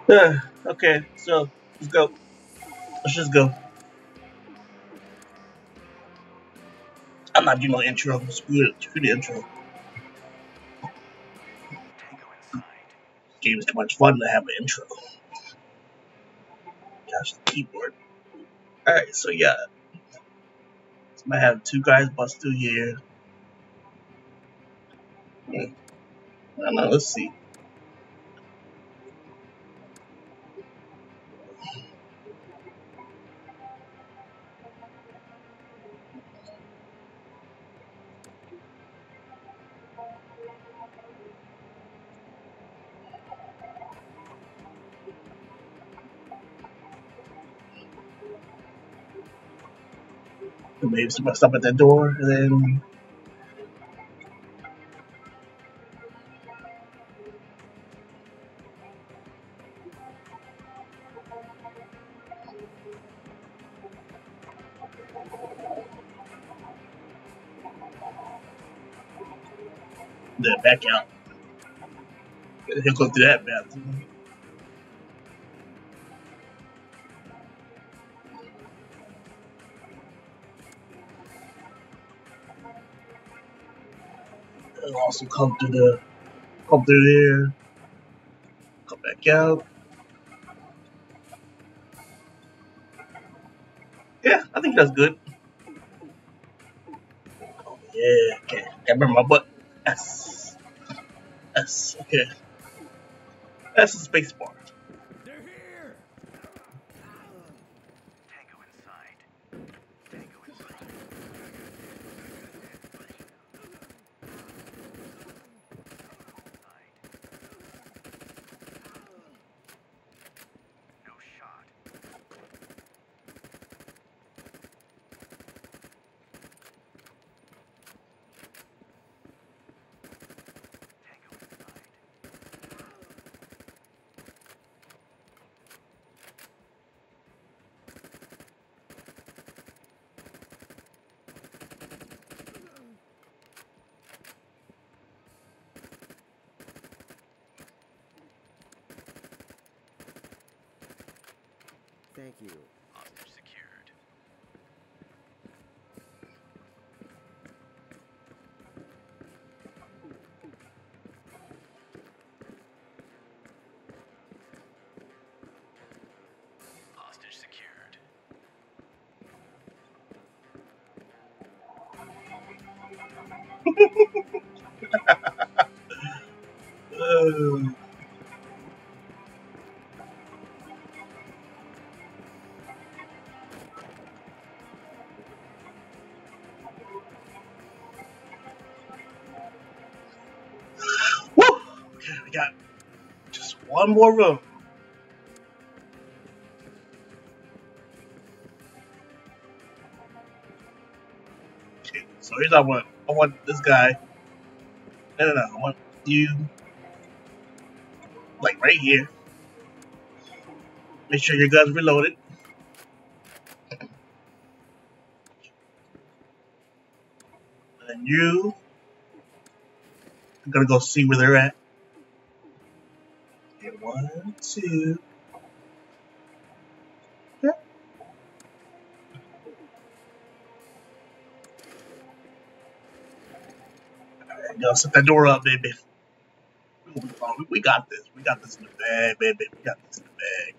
Okay, so let's go. Let's just go. I'm not doing no intro. Screw the intro. Game is too much fun to have an intro. Gosh, the keyboard. Alright, so yeah. So I have two guys bust through here. I don't know, let's see. Maybe somebody stop at that door and then back out. He'll go through that bathroom. He'll also come through there, come back out. Yeah, I think that's good. Oh, yeah, okay. Can't remember my butt. S. S. Okay. S is space bar. Thank you. Uh, Woo! Okay, we got just one more room. Okay, so here's what I want. I want this guy. No, no, no. I want you, like, right here. Make sure your gun's reloaded. And then you, I'm gonna go see where they're at. Okay, one, two. Yeah. Alright, go set that door up, baby. We got this. We got this in the bag, baby. We got this in the bag.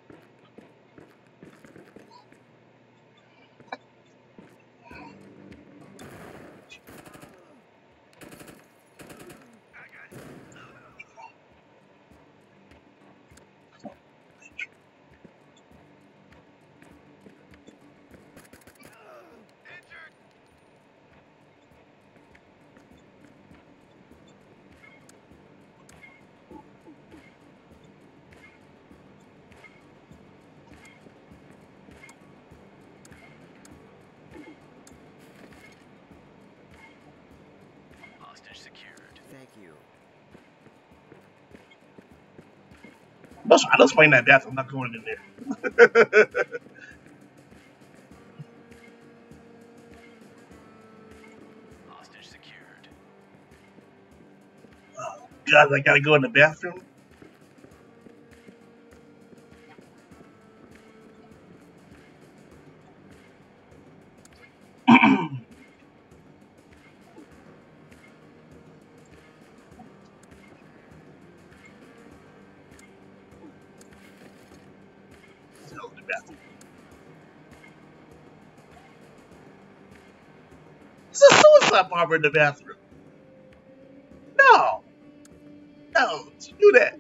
Thank you. I don't explain that bathroom. I'm not going in there. God, I gotta go in the bathroom. bathroom. It's a suicide bomber in the bathroom. No, no, don't do that.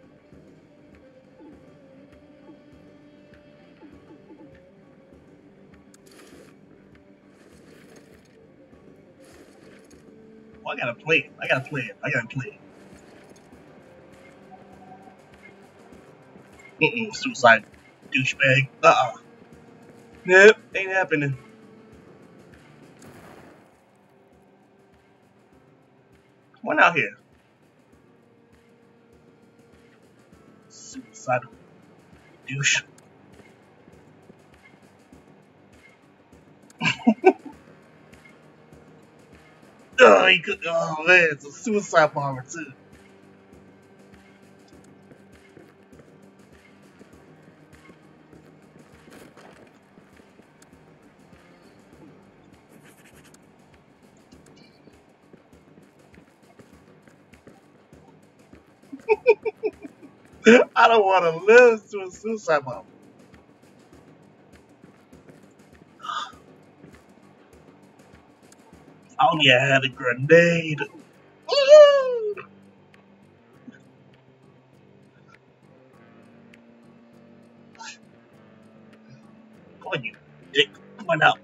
Oh, I gotta play it. I gotta play it. I gotta play it. Suicide douchebag. Nope, ain't happening. Come on out here. Suicidal douche. Oh, he could. Oh man, it's a suicide bomber too. I don't want to live to a suicide bomber. I only had a grenade. Woo-hoo! Come on, you dick. Come on out.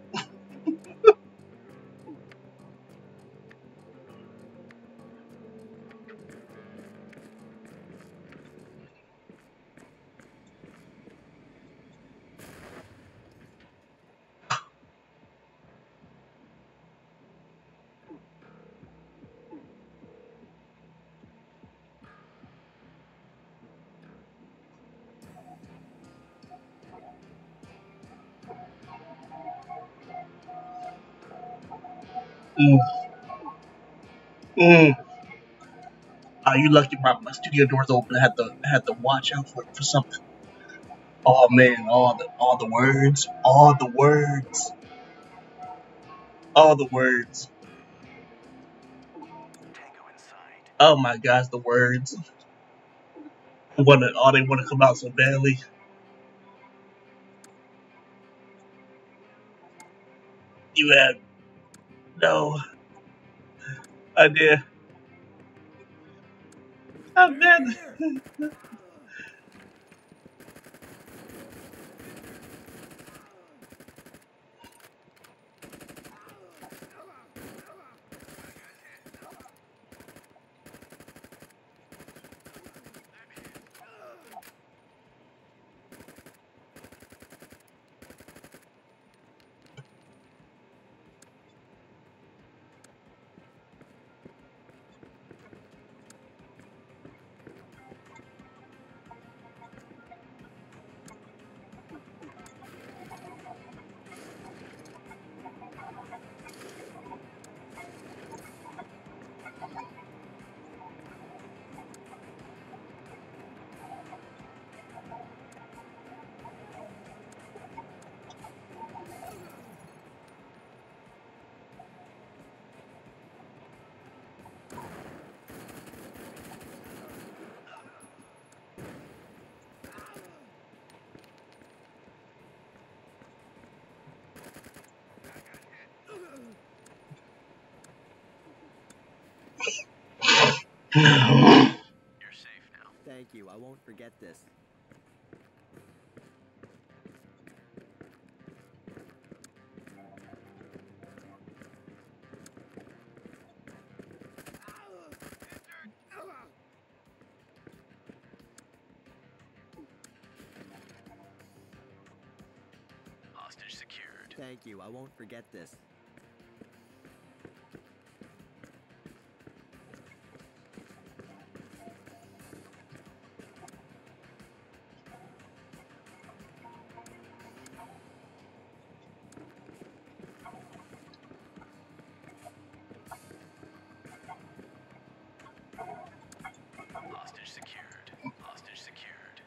Mm. Mm. You lucky my studio door's open. I had to watch out for something. Oh man, all the words, all the words. Tango inside. Oh my gosh, the words. They want to come out so badly. You had no idea. I'm dead. You're safe now. Thank you. I won't forget this. Hostage secured. Thank you. I won't forget this. Hostage secured. Hostage secured.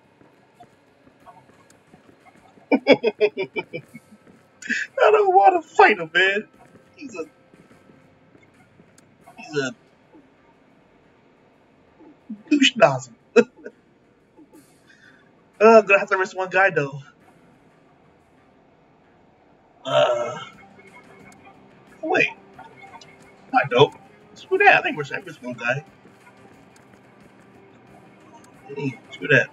I don't want to fight him, man. He's a douche nozzle. I'm gonna have to arrest one guy though. I don't. Screw that. I think we're Cypress one guy. Screw that.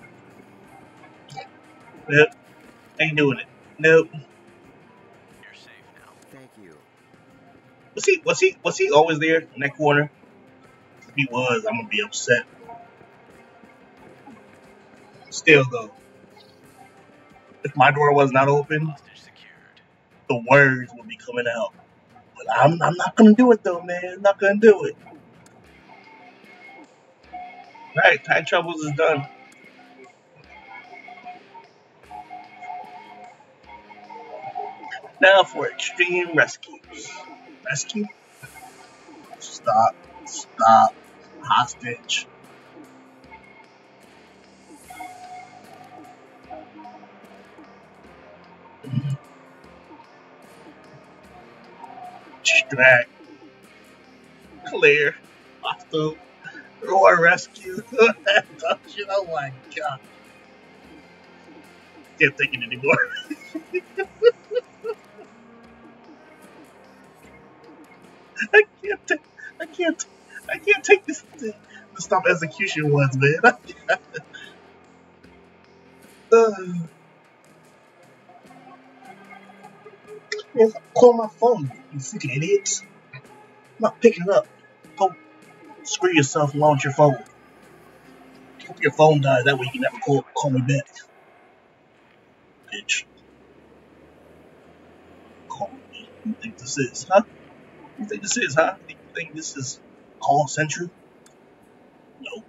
Nope. Ain't doing it. Nope. You're safe now. Thank you. Was he always there in that corner? If he was, I'm gonna be upset. Still though, if my door was not open, Hostage secured. the words would be coming out. But I'm not gonna do it though, man. I'm not gonna do it. Alright, Time Troubles is done. Now for extreme rescues. Rescue? Stop. Stop. Hostage. Distract. Clear. Hostile. Or rescue. Oh my god. Can't take it anymore. I can't take I can't I can't take this thing. The stop execution ones, man. Man, call my phone, you freaking idiots. I'm not picking it up. Go screw yourself and launch your phone. Hope your phone dies, that way you can never call me back. Bitch. Call me. You think this is, huh? You think this is, huh? You think this is Call Central? No.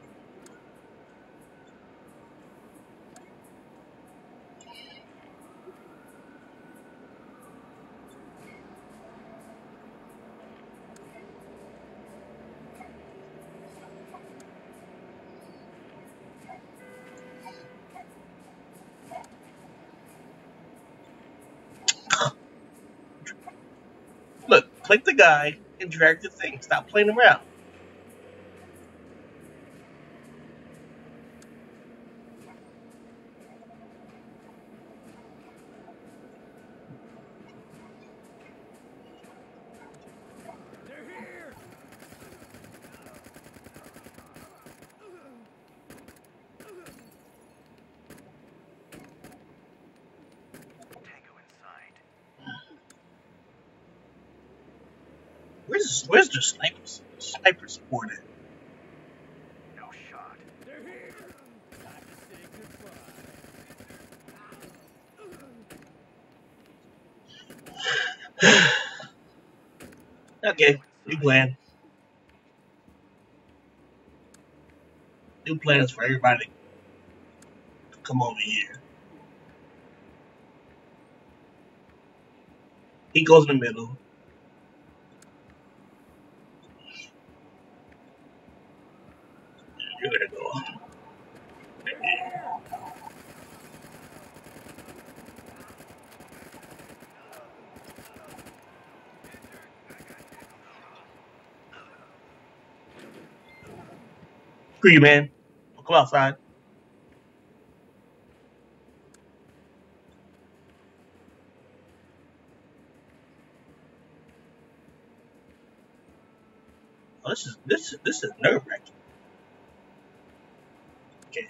Look, click the guy and drag the thing. Stop playing around. They're here! Tango inside. Where's the sniper support at? No shot. They're here! Time to say goodbye. Okay, new plan. New plans for everybody to come over here. He goes in the middle. You're gonna go. Screw you, man. I'll come outside. Oh, this is nerve wracking. Okay.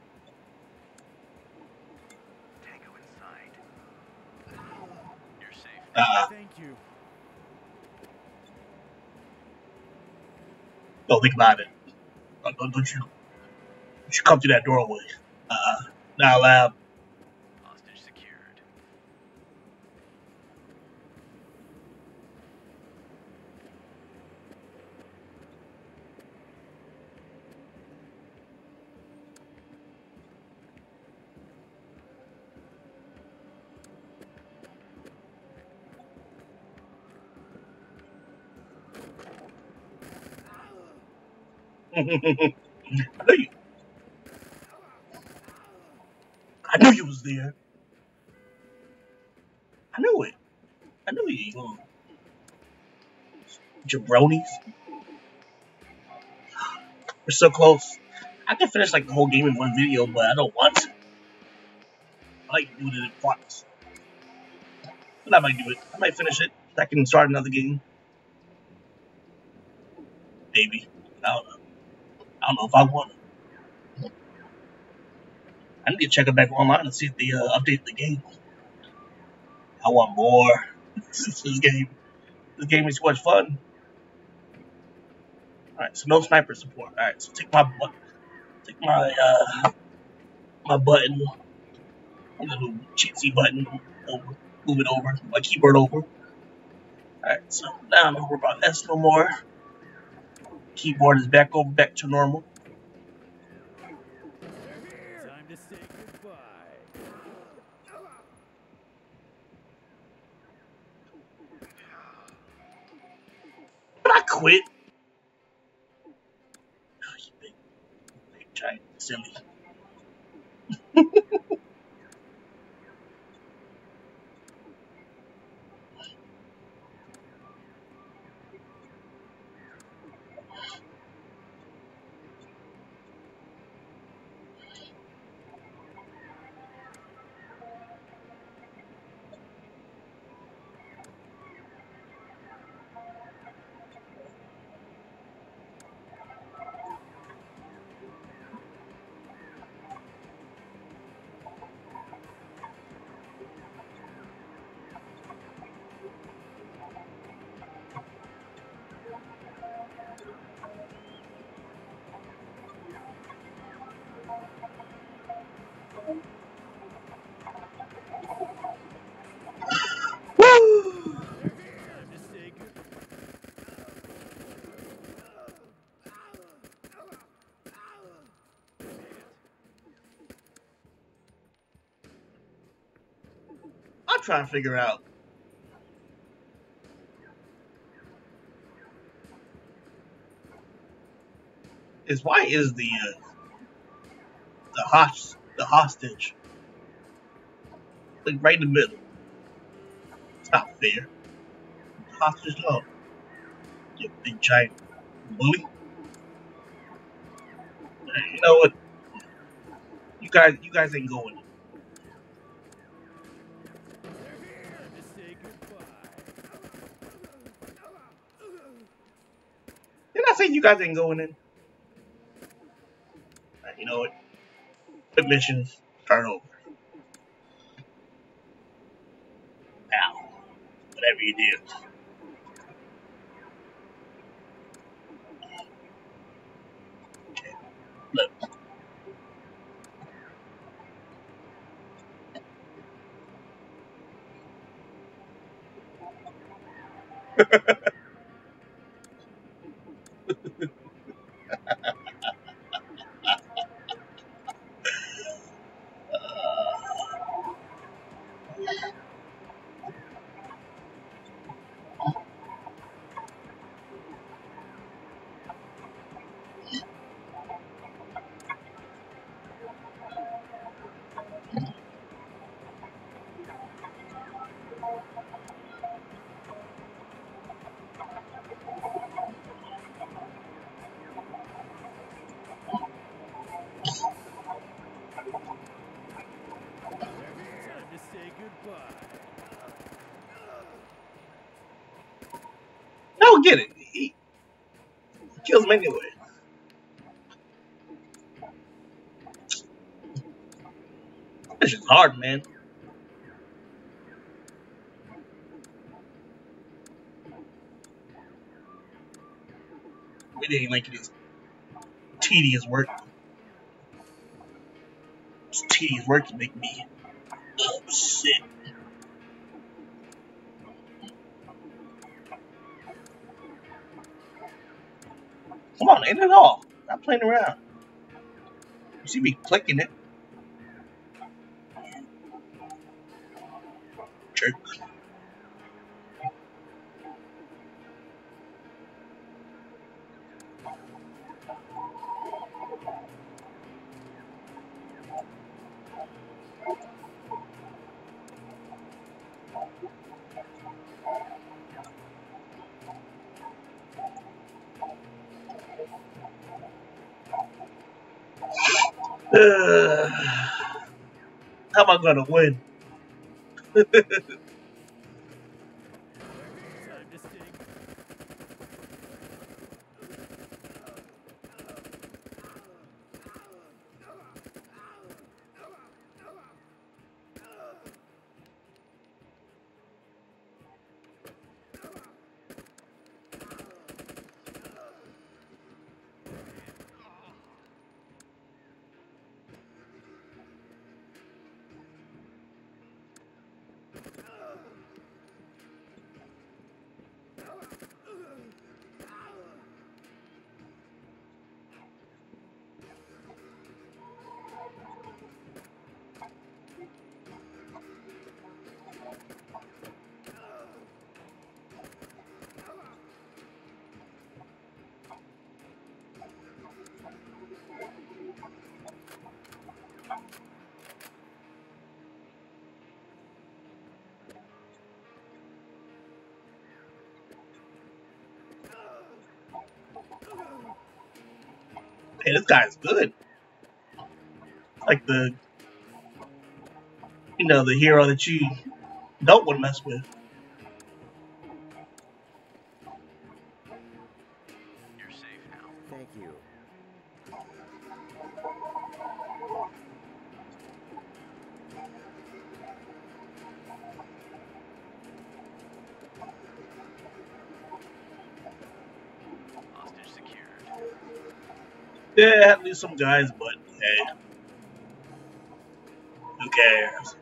Tango inside. You're safe. Thank you. Don't think about it. Don't you come through that doorway. Not allowed. Hostage secured. I knew you was there. I knew it. I knew you. Jabronis. We're so close. I can finish like the whole game in one video, but I don't want to. I like doing it in parts. But I might do it. I might finish it. I can start another game. Maybe. I don't know. I don't know if I want to. I need to check it back online and see if they update the game. I want more. This game is too much fun. Alright, so no sniper support. Alright, so take my button, my little cheatsy button over, move it over, my keyboard over. Alright, so now I don't worry about S no more. Keyboard is back to normal. Time to say goodbye. But I quit. Oh, you big giant silly. Woo! Time to say goodbye. I'm trying to figure out. Why is the hostage like right in the middle? It's not fair. The hostage love. You big giant bully. Hey, you know what? You guys ain't going. Time to say goodbye. You're not saying you guys ain't going in. Hey, you know what? Quit missions. Start over. Ow. Whatever you do. Okay. Look. Time to say goodbye. No, get it. He kills him anyway. This is hard, man. We ain't making this tedious work. This tedious work to make me upset. Come on, end it all. Stop playing around. You see me clicking it. Jerk. How am I gonna win? Time to say Hey, this guy's good. Like the, the hero that you don't want to mess with. You're safe now. Thank you. Hostage secured. Yeah, I had to lose some guys, but hey, who cares?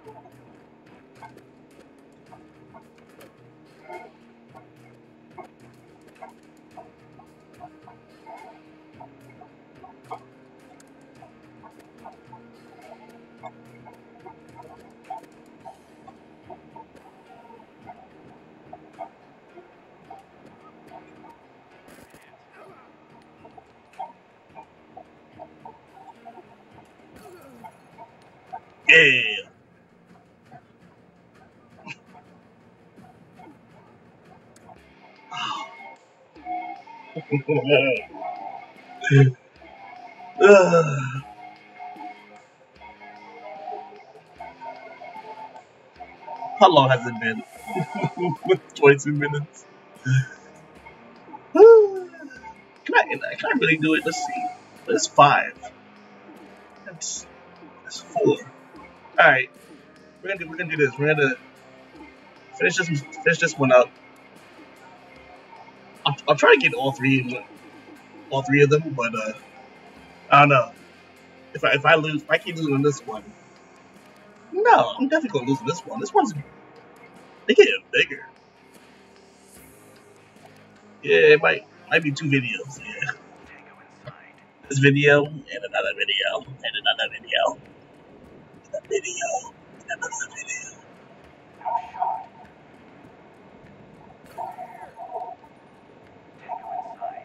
Yeah. How long has it been? 22 minutes. Can I really do it? Let's see. That's 5. That's 4. All right, we're gonna do this. We're gonna finish this one up. I'll try to get all three of them, but I don't know. If I keep losing on this one, no, I'm definitely gonna lose on this one. This one's they get bigger. Yeah, it might be 2 videos. Yeah, Tango inside. this video and another video and another video, a video, and another video. No shot. Tango inside.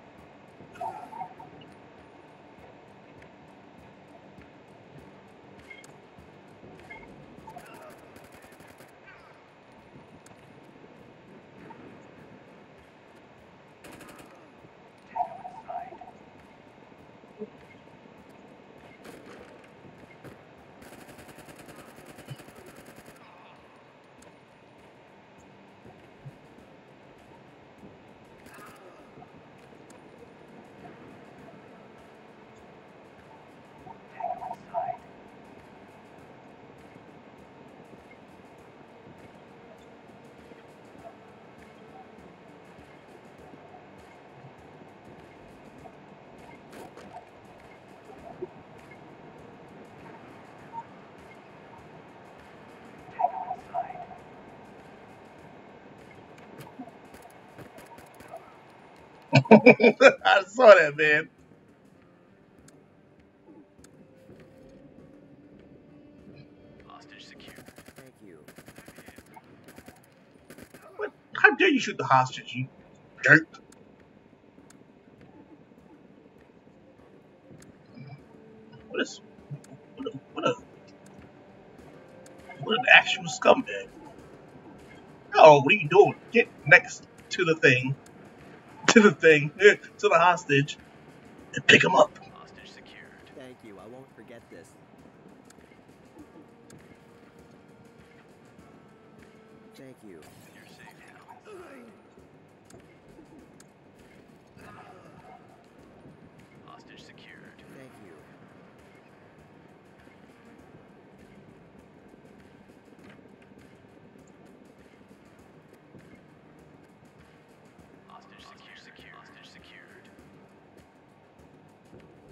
Tango inside. Tango inside. Tango inside. I saw that, man. Hostage secured. Thank you. What? How dare you shoot the hostage, you jerk? What is what an actual scumbag? Oh, what are you doing? Get next to the thing, to the hostage, and pick him up. Hostage secured. Thank you. I won't forget this. Thank you. You're safe now. Inside. Hostage secured. Thank you. Hostage secured. Hostage secured.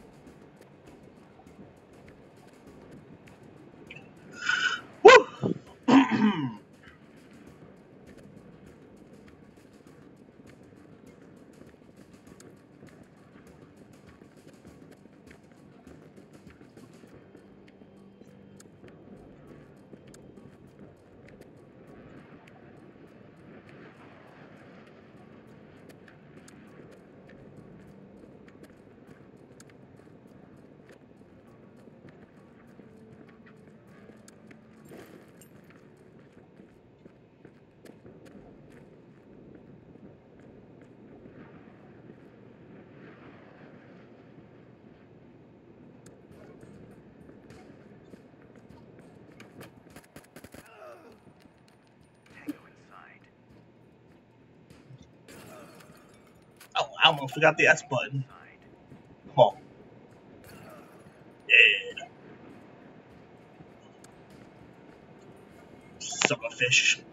almost forgot the S button. Side. Come on. Yeah. Sucker fish.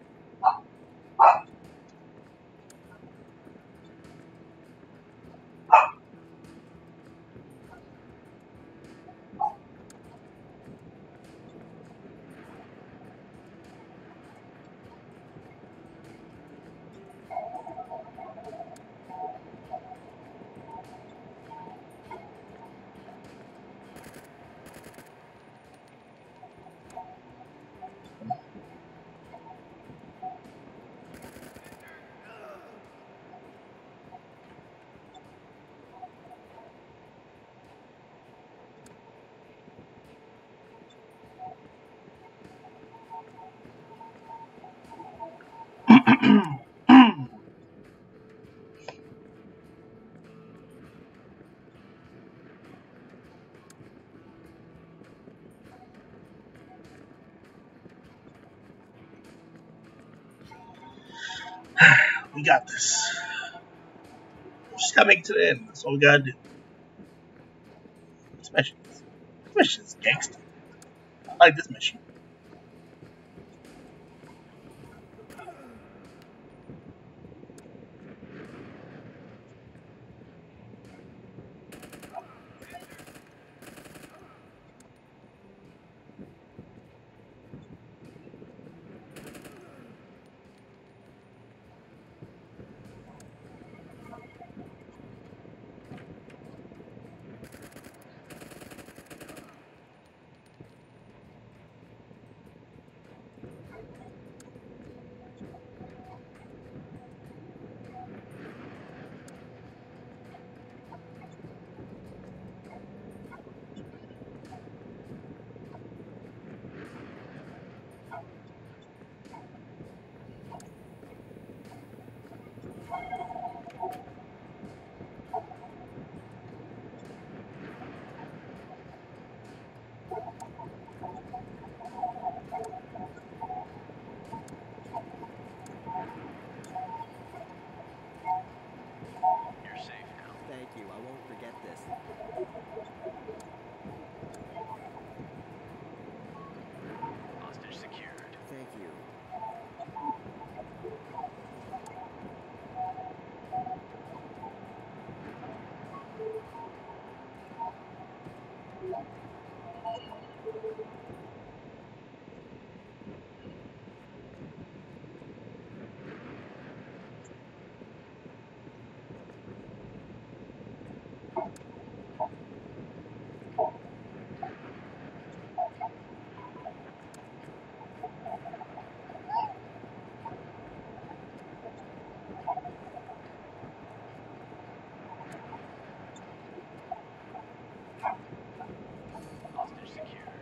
We got this. We just gotta make it to the end. That's all we gotta do. This mission is gangster. I like this mission. You're safe now. Thank you. I won't forget this. Hostage secured. Thank you. Hostage secured.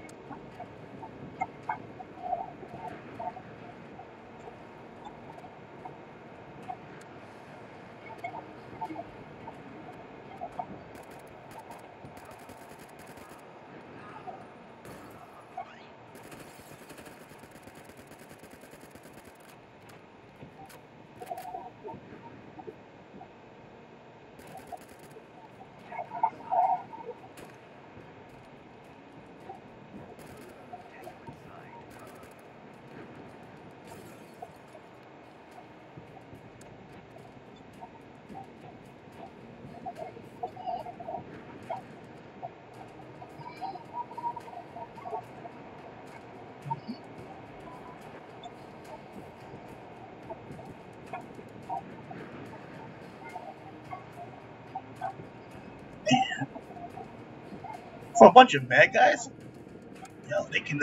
For a bunch of bad guys, they can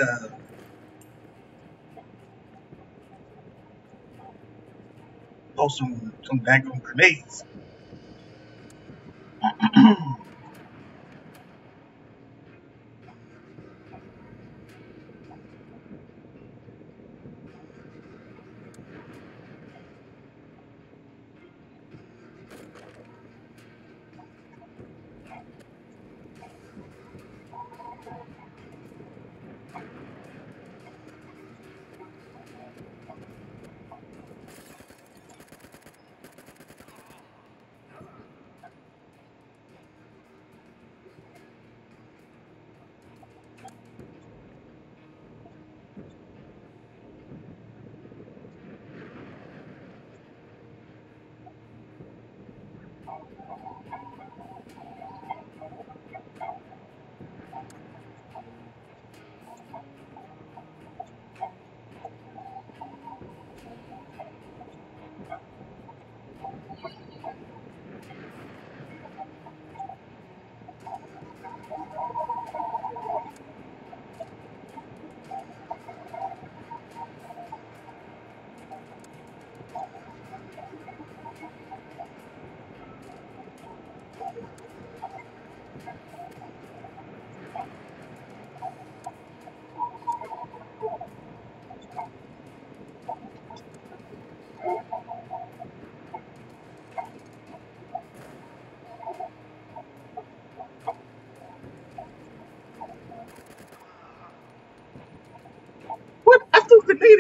throw some daggone grenades.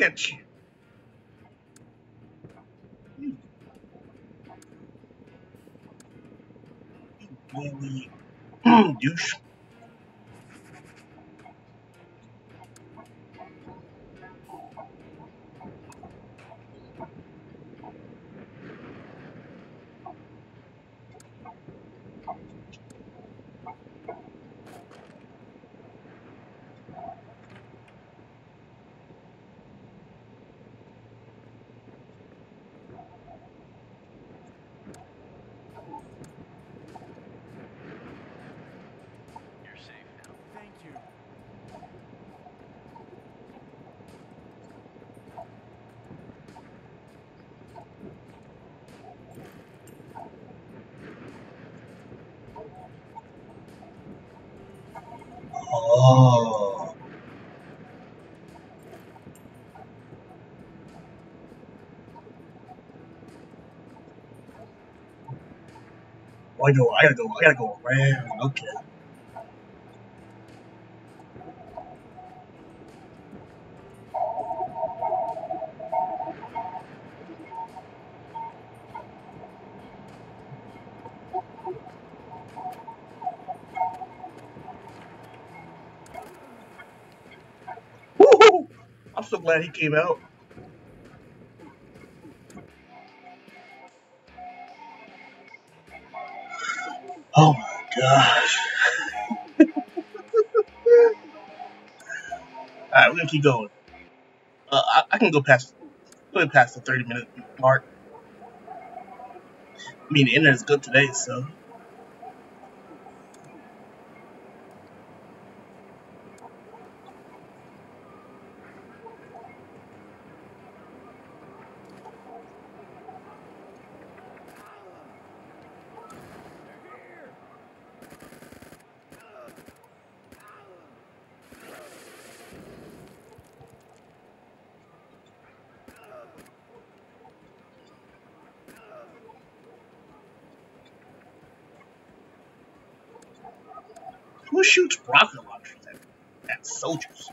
at you. You really douche. You're safe now. Thank you. Oh. I gotta go around. Okay. Woohoo! I'm so glad he came out. Oh my gosh. Alright, we're gonna keep going. I can go past the 30-minute mark. I mean, the internet's good today, so. Who shoots rocket launchers at soldiers?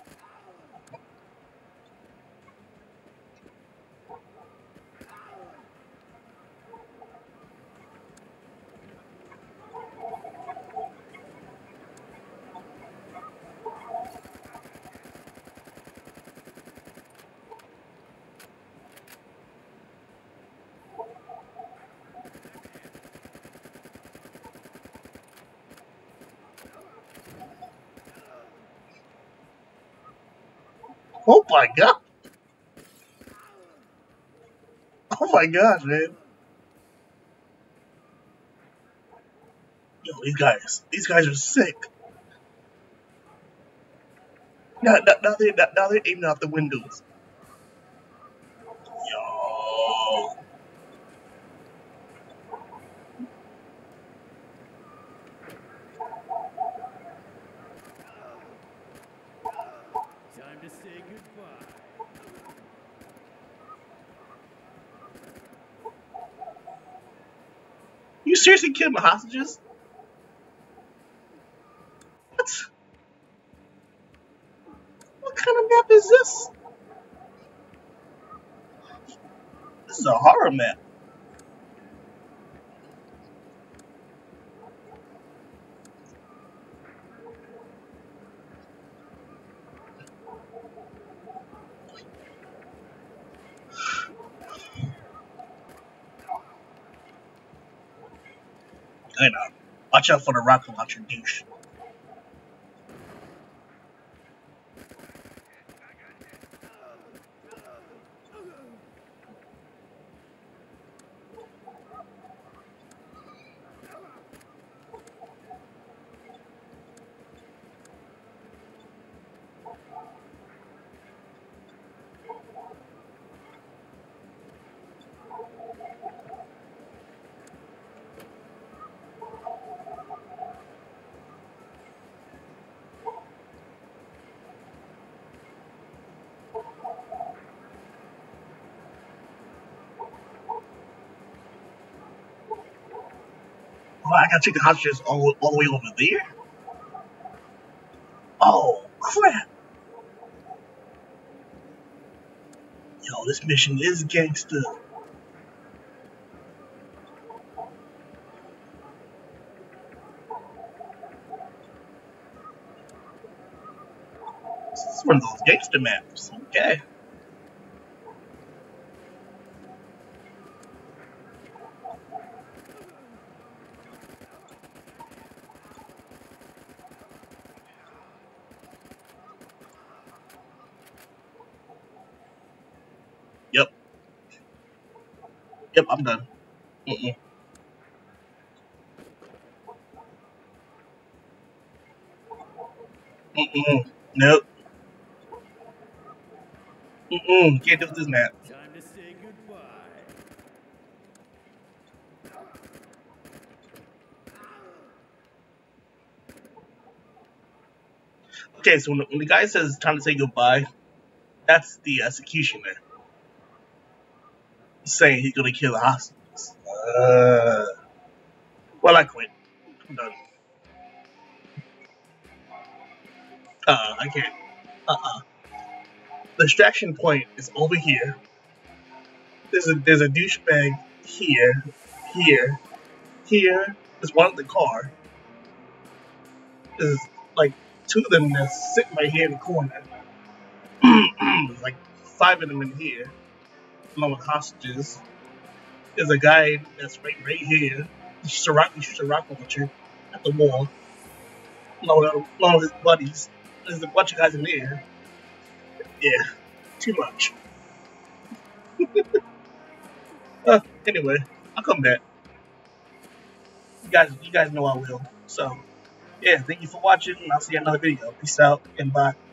Oh my god! Oh my gosh, man! Yo, these guys are sick. Now they're aiming out the windows. Yo, Time to say goodbye. you seriously killed my hostages? What? What kind of map is this? This is a horror map. I know. Watch out for the rocket launcher douche. Oh, I gotta take the hostages all the way over there? Oh, crap. Yo, this mission is gangster. This is one of those gangster maps. Okay. Yep. Yep, I'm done. Mm-mm. Mm-mm. Nope. Mm-mm. Can't do this map. Time to say goodbye. Okay, so when the guy says time to say goodbye, that's the executioner saying he's gonna kill the hostages. Well, I quit. I'm done. I can't. The extraction point is over here. There's a douchebag here, here, here. There's one in the car. There's like two of them that's sitting right here in the corner. There's like 5 of them in here, along with hostages. There's a guy that's right here. He shoots a rock launcher at the wall, along with his buddies. There's a bunch of guys in there. Yeah, too much. Anyway, I'll come back. You guys know I will. So, yeah, thank you for watching, and I'll see you in another video. Peace out, and bye.